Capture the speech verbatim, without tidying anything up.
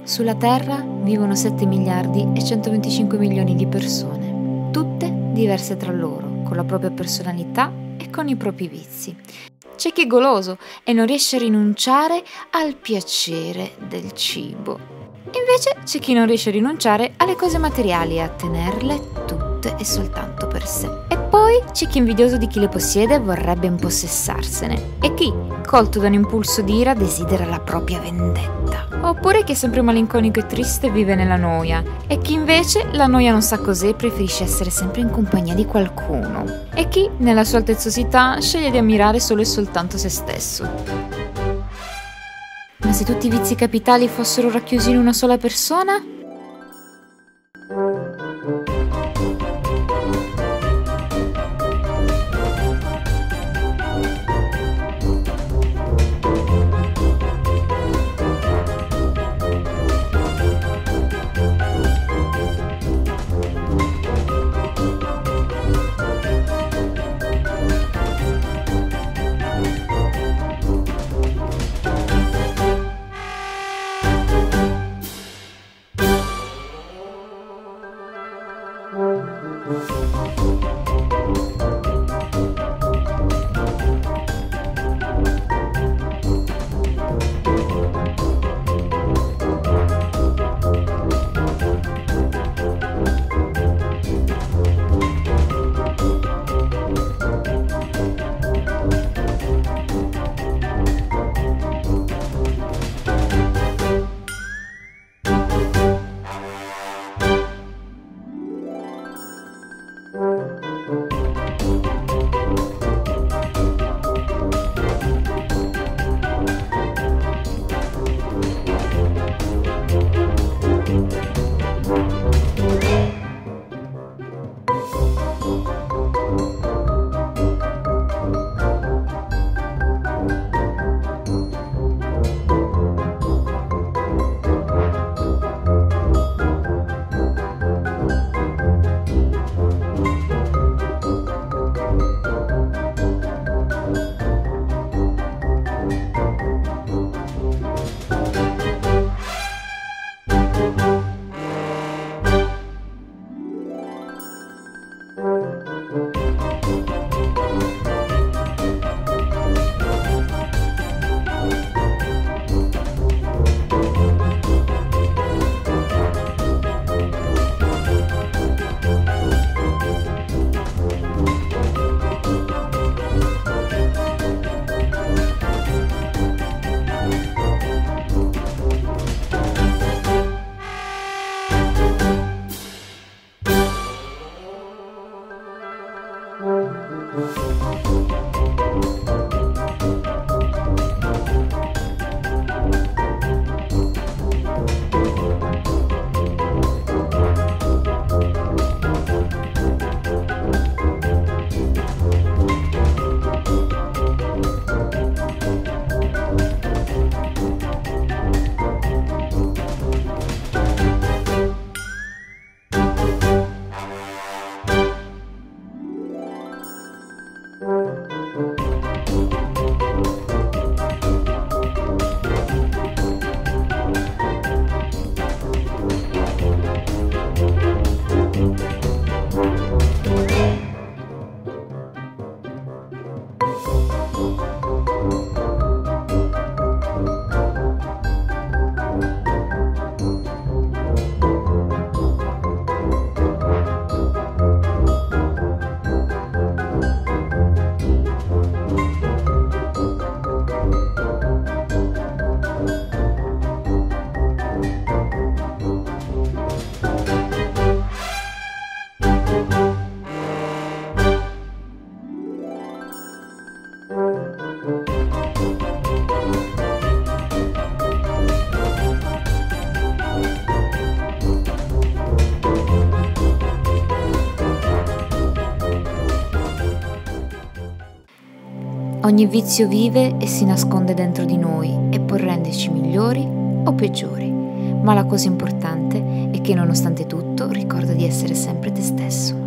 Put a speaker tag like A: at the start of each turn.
A: Sulla Terra vivono sette miliardi e centoventicinque milioni di persone, tutte diverse tra loro, con la propria personalità e con i propri vizi. C'è chi è goloso e non riesce a rinunciare al piacere del cibo. Invece c'è chi non riesce a rinunciare alle cose materiali e a tenerle tutte e soltanto per sé. E poi c'è chi è invidioso di chi le possiede e vorrebbe impossessarsene. E chi, colto da un impulso di ira, desidera la propria vendetta. Oppure chi è sempre malinconico e triste e vive nella noia. E chi invece la noia non sa cos'è e preferisce essere sempre in compagnia di qualcuno. E chi, nella sua altezzosità, sceglie di ammirare solo e soltanto se stesso. Ma se tutti i vizi capitali fossero racchiusi in una sola persona? Ogni vizio vive e si nasconde dentro di noi e può renderci migliori o peggiori, ma la cosa importante è che nonostante tutto ricorda di essere sempre te stesso.